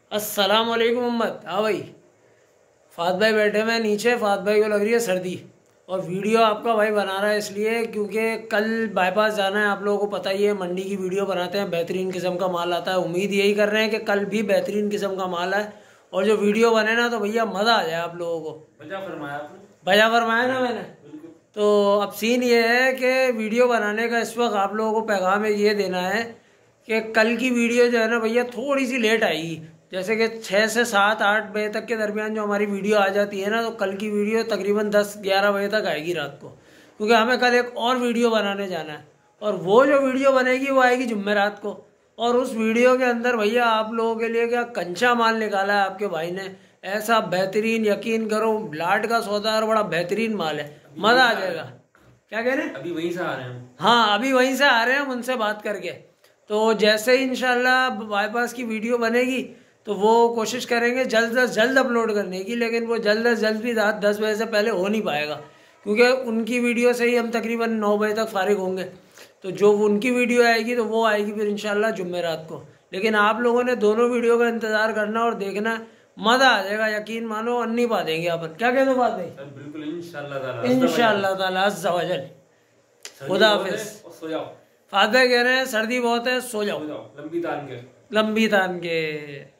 अस्सलाम वालेकुम मोहम्मद। हाँ भाई, फात भाई बैठे हैं नीचे। फात भाई को लग रही है सर्दी और वीडियो आपका भाई बना रहा है इसलिए क्योंकि कल बाईपास जाना है। आप लोगों को पता ही है, मंडी की वीडियो बनाते हैं, बेहतरीन किस्म का माल आता है। उम्मीद यही कर रहे हैं कि कल भी बेहतरीन किस्म का माल है और जो वीडियो बने ना तो भैया मज़ा आ जाए आप लोगों को। बजा फरमाया आपने? बजा फरमाया ना मैंने। तो अब सीन ये है कि वीडियो बनाने का इस वक्त आप लोगों को पैगाम ये देना है कि कल की वीडियो जो है ना भैया थोड़ी सी लेट आएगी। जैसे कि 6 से 7 8 बजे तक के दरमियान जो हमारी वीडियो आ जाती है ना, तो कल की वीडियो तकरीबन 10 11 बजे तक आएगी रात को, क्योंकि हमें कल एक और वीडियो बनाने जाना है। और वो जो वीडियो बनेगी वो आएगी जुम्मेरात को। और उस वीडियो के अंदर भैया आप लोगों के लिए क्या कंचा माल निकाला है आपके भाई ने, ऐसा बेहतरीन, यकीन करो लाट का सौदा और बड़ा बेहतरीन माल है, मज़ा आ जाएगा। क्या कह रहे हैं? अभी वहीं से आ रहे हैं। हाँ, अभी वहीं से आ रहे हैं उनसे बात करके। तो जैसे ही इंशाल्लाह बाईपास की वीडियो बनेगी तो वो कोशिश करेंगे जल्द से जल्द अपलोड करने की, लेकिन वो जल्द से जल्द भी रात 10 बजे से पहले हो नहीं पाएगा, क्योंकि उनकी वीडियो से ही हम तकरीबन 9 बजे तक फारिग होंगे। तो जो उनकी वीडियो आएगी तो वो आएगी फिर इंशाल्लाह जुम्मेरात को। लेकिन आप लोगों ने दोनों वीडियो का इंतज़ार करना और देखना, मज़ा आ जाएगा, यकीन मानो अन्नी पा देंगे अपन। क्या कहते हो बात भाई? बिल्कुल इंशाल्लाह ताला अज़्ज़ा वजल। खुदा हाफिज़। सो जाओ। फादर कह रहे हैं सर्दी बहुत है, सो जाओ लंबी तान के। लंबी तान के।